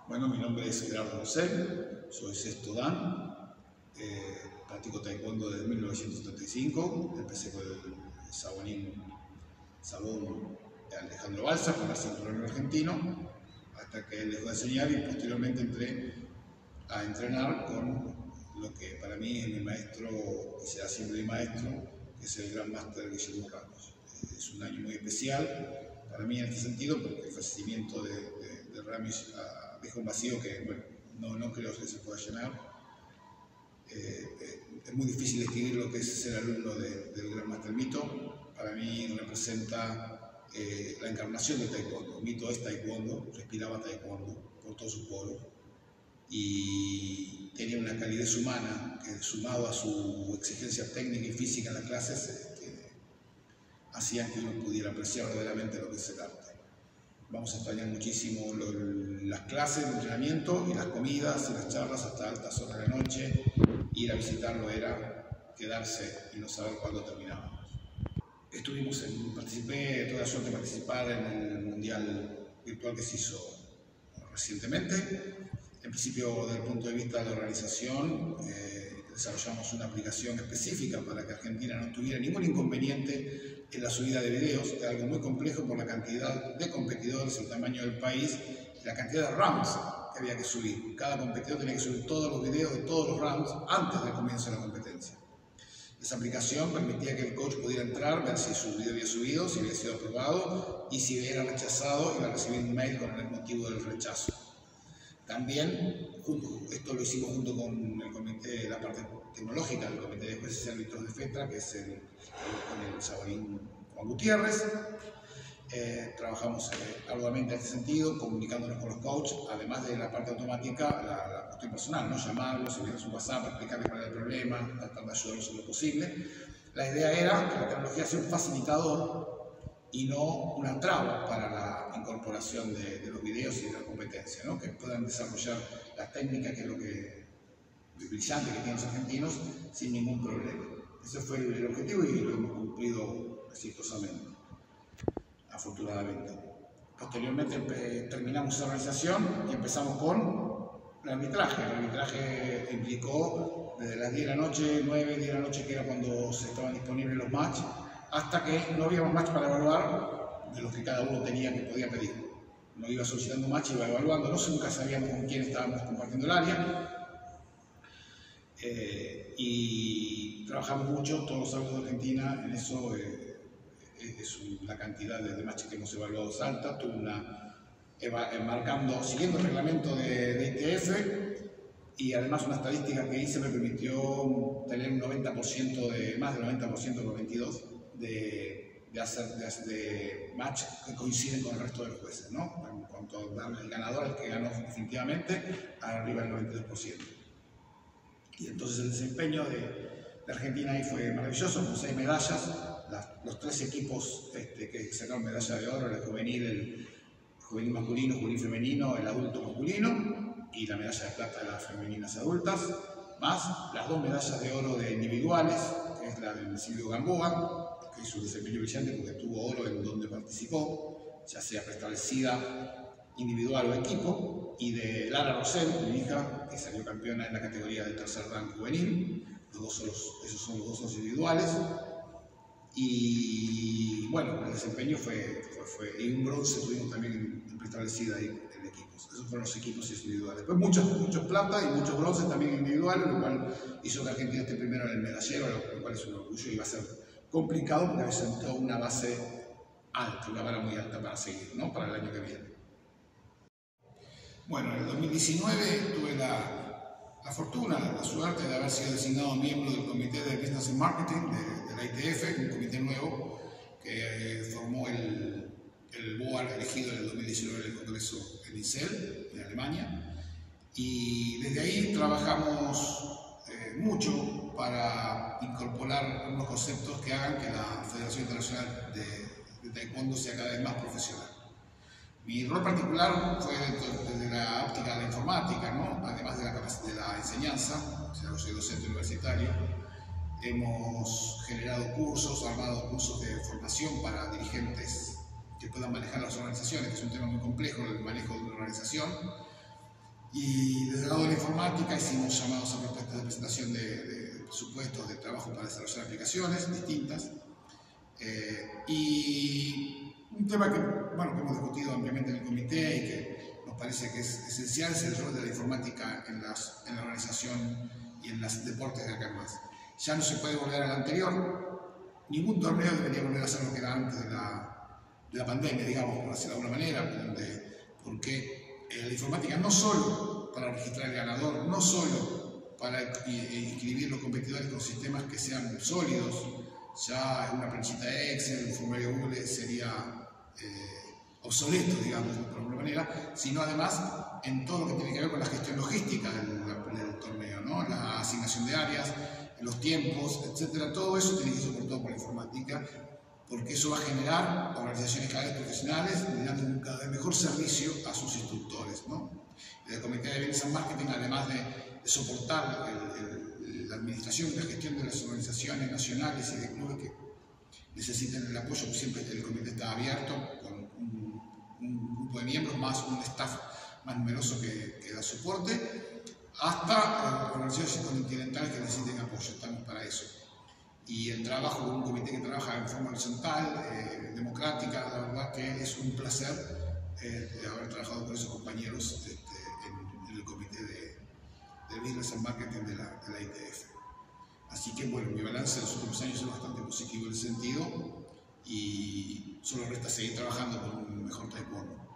Bueno, mi nombre es Gerardo Rosell, soy sexto Dan, practico taekwondo desde 1975, empecé con el Sabón Alejandro Balsa, con el cinturón argentino, hasta que él dejó de enseñar y posteriormente entré a entrenar con lo que para mí es mi maestro y será siempre mi maestro, que es el Gran Máster Guillermo Ramos. Es un año muy especial para mí en este sentido porque el fallecimiento de Ramis deja un vacío que bueno, no creo que se pueda llenar. Es muy difícil describir lo que es ser alumno del Gran Máster Mito. Para mí representa la encarnación de taekwondo. Mito es taekwondo, respiraba taekwondo por todos sus poros y tenía una calidez humana que, sumado a su exigencia técnica y física en las clases, hacían que uno pudiera apreciar verdaderamente lo que es el arte. Vamos a extrañar muchísimo las clases, el entrenamiento y las comidas y las charlas hasta altas horas de la noche. Ir a visitarlo era quedarse y no saber cuándo terminábamos. Tuve la suerte de participar en el mundial virtual que se hizo recientemente. En principio, desde el punto de vista de la organización, desarrollamos una aplicación específica para que Argentina no tuviera ningún inconveniente en la subida de videos, que es algo muy complejo por la cantidad de competidores, el tamaño del país y la cantidad de rounds que había que subir. Cada competidor tenía que subir todos los videos de todos los rounds antes del comienzo de la competencia. Esa aplicación permitía que el coach pudiera entrar, ver si su video había subido, si había sido aprobado y si era rechazado, iba a recibir un mail con el motivo del rechazo. También, esto lo hicimos junto con el comité, la parte tecnológica del Comité de Jueces y Árbitros de FETRA, que es con el Saborín Juan Gutiérrez. Trabajamos arduamente en este sentido, comunicándonos con los coaches, además de la parte automática, la cuestión personal, ¿no? Llamarlos, enviarles un WhatsApp, explicarles cuál era el problema, tratar de ayudarlos en lo posible. La idea era que la tecnología sea un facilitador y no una traba para la incorporación de los videos y de la competencia, ¿no? Que puedan desarrollar la técnica, que es lo brillante que tienen los argentinos, sin ningún problema. Ese fue el objetivo y lo hemos cumplido exitosamente, afortunadamente. Posteriormente terminamos esa organización y empezamos con el arbitraje. El arbitraje implicó desde las 10 de la noche, 9, 10 de la noche, que era cuando se estaban disponibles los matches, hasta que no había más match para evaluar de los que cada uno tenía que podía pedir. No iba solicitando match, iba evaluándolos, nunca sabíamos con quién estábamos compartiendo el área. Y trabajamos mucho, todos los árbitros de Argentina, en eso. La cantidad de matches que hemos evaluado es alta, siguiendo el reglamento de ITF, y además una estadística que hice me permitió tener un 90% más del 90% por 22 de match que coinciden con el resto de los jueces, ¿no? En cuanto a darle el ganador, el que ganó definitivamente, arriba del 92%. Y entonces el desempeño de Argentina ahí fue maravilloso, con 6 medallas. Los 3 equipos que sacaron medalla de oro, el juvenil masculino, juvenil femenino, el adulto masculino, y la medalla de plata de las femeninas adultas, más las 2 medallas de oro de individuales, que es la de Silvio Gamboa, que hizo un desempeño brillante porque tuvo oro en donde participó, ya sea preestablecida, individual o equipo, y de Lara Rosell, mi hija, que salió campeona en la categoría del tercer dan juvenil. Esos son los 2 individuales. Y bueno, el desempeño y un bronce tuvimos también en preestablecida en equipos. Esos fueron los equipos individuales. Después muchos plata y muchos bronces también individuales, lo cual hizo que Argentina esté primero en el medallero, lo cual es un orgullo y va a ser complicado porque presentó una base alta, una vara muy alta para seguir, ¿no? Para el año que viene. Bueno, en el 2019 tuve la fortuna, la suerte de haber sido designado miembro del Comité de Business and Marketing de la ITF, un comité nuevo que formó el board elegido en el 2019 en el Congreso en ISEL, en Alemania. Y desde ahí trabajamos mucho para incorporar algunos conceptos que hagan que la Federación Internacional de Taekwondo sea cada vez más profesional. Mi rol particular fue desde la óptica de la informática, ¿no? Además de la enseñanza, o sea, yo soy docente universitario. Hemos generado armado cursos de formación para dirigentes que puedan manejar las organizaciones, que es un tema muy complejo, el manejo de una organización. Y desde el lado de la informática hicimos llamados a propuestas de presentación de presupuestos de trabajo para desarrollar aplicaciones distintas. Y un tema que, bueno, que hemos discutido ampliamente en el comité y que nos parece que es esencial es el rol de la informática en la organización y en los deportes de acá en más. Ya no se puede volver al anterior. Ningún torneo debería volver a ser lo que era antes de la pandemia, digamos, por decirlo de alguna manera, porque la informática no solo para registrar el ganador, no solo para inscribir los competidores con sistemas que sean sólidos, ya una planchita de Excel, un formulario Google sería obsoleto, digamos, de alguna manera, sino además en todo lo que tiene que ver con la gestión logística del torneo, ¿no? La asignación de áreas, los tiempos, etcétera. Todo eso tiene que ser soportado por la informática, porque eso va a generar organizaciones cada vez profesionales, dando un cada vez mejor servicio a sus instructores, ¿no? El Comité de Business and Marketing, además de soportar la administración y la gestión de las organizaciones nacionales y de clubes que necesiten el apoyo, siempre el comité está abierto, con un grupo de miembros, más un staff más numeroso que da soporte, hasta organizaciones continentales que necesiten apoyo, estamos para eso. Y el trabajo con un comité que trabaja en forma horizontal, democrática, la verdad que es un placer haber trabajado con esos compañeros en el comité de Business and Marketing de la ITF. Así que bueno, mi balance de los últimos años es bastante positivo en ese sentido y solo resta seguir trabajando con un mejor taekwondo.